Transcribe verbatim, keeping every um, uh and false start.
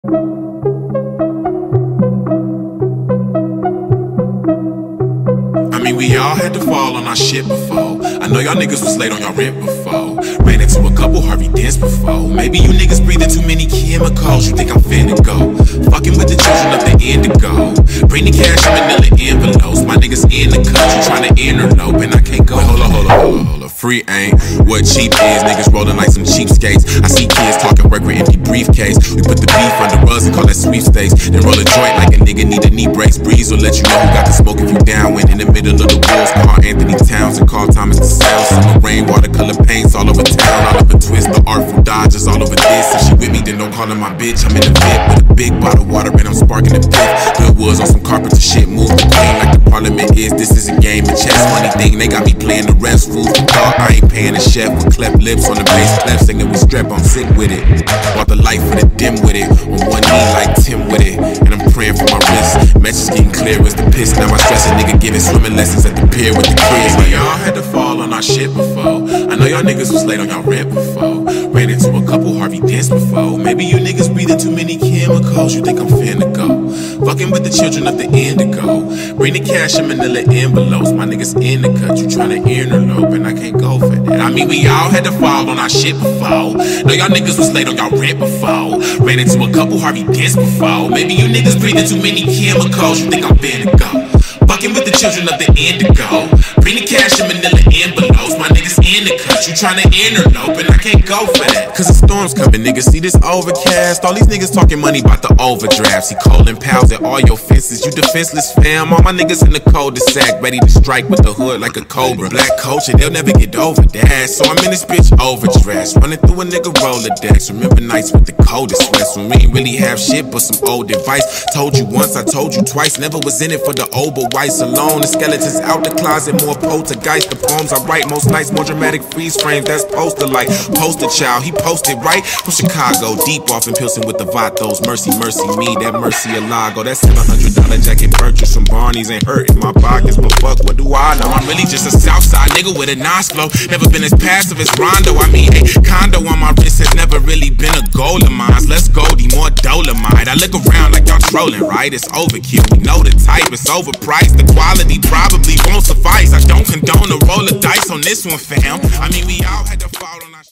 I mean, we all had to fall on our shit before. I know y'all niggas was late on y'all rent before. Ran into a couple Harvey Dents before. Maybe you niggas breathing too many chemicals. You think I'm finna go fucking with the children of the indigo. Bring the cash in manila envelopes. My niggas in the cut. You tryna interlope and I can't go. Wait, hold on, hold on, hold on, hold on. Free ain't what cheap is. Niggas rolling like some cheapskates. I see kids talking work with empty briefcase. We put the beef under rugs and call that sweepstakes. Then roll a joint like a nigga need a knee brace. Breeze will let you know who got the smoke if you down. When in the middle of the woods, call Anthony Towns and call Thomas the sales. Summer rain, watercolor paints all over town. All over twist, the Artful Dodgers all over this. If she with me, then don't call her my bitch. I'm in the vid with a big bottle of water and I'm sparking the pit. Good woods on some carpenter shit. Move the queen like the parliament is. This is a game of chess. Funny thing, they got me playing the rest. Fools the car, I ain't paying the chef. With cleft lips on the bass, cleft singing with strep. I'm sick with it. Bought the life for the dim with it. On one knee like Tim with it. And I'm praying for my wrist. Message getting clear as the piss. Now I stress a nigga giving swimming lessons at the pier with the kids. Like y'all had to fall on our shit before. I know y'all niggas was late on y'all rent before. Ran into a couple Harvey Dents before. Maybe you niggas breathing too many chemicals. You think I'm finna go fucking with the children of the indigo. Bring the cash in manila envelopes. My niggas in the cut. You tryna interlope and I can't go for that. I mean, we all had to fall on our shit before. Know y'all niggas was late on y'all rent before. Ran into a couple Harvey Dents before. Maybe you niggas breathing too many chemicals. You think I'm finna go fucking with the children of the indigo. Bring the cash in manila envelopes. My niggas in the cut. You tryna interlope and I can't go for that. Cause the storm's coming, niggas. See this overcast. All these niggas talking money about the overdrafts. He calling pals at all your fences. You defenseless fam. All my niggas in the cul-de-sac, ready to strike with the hood like a cobra. Black culture, they'll never get over that. So I'm in this bitch overdressed, running through a nigga Rolodex. Remember nights with the coldest sweats when we ain't really have shit but some old advice. Told you once, I told you twice. Never was in it for the old but whites alone. The skeletons out the closet, more poltergeist. The poems I write most nights, more dramatic freeze frames. That's poster like poster child. He posted right from Chicago, deep off in Pilsen with the Vatos. Mercy, mercy me, that mercy a lago. That seven hundred dollar jacket purchase from Barney's ain't hurting my pockets, but fuck, what do I know? I'm really just a Southside nigga with a nice flow. Never been as passive as Rondo. I mean, a condo on my wrist has never really been a goal of mine. Less Goldie, more Dolomite. I look around like y'all trolling, right? It's overkill. We know the type, it's overpriced. The quality probably won't suffice. I don't condone a roll of dice on this one, fam. I mean, we all had to fall on our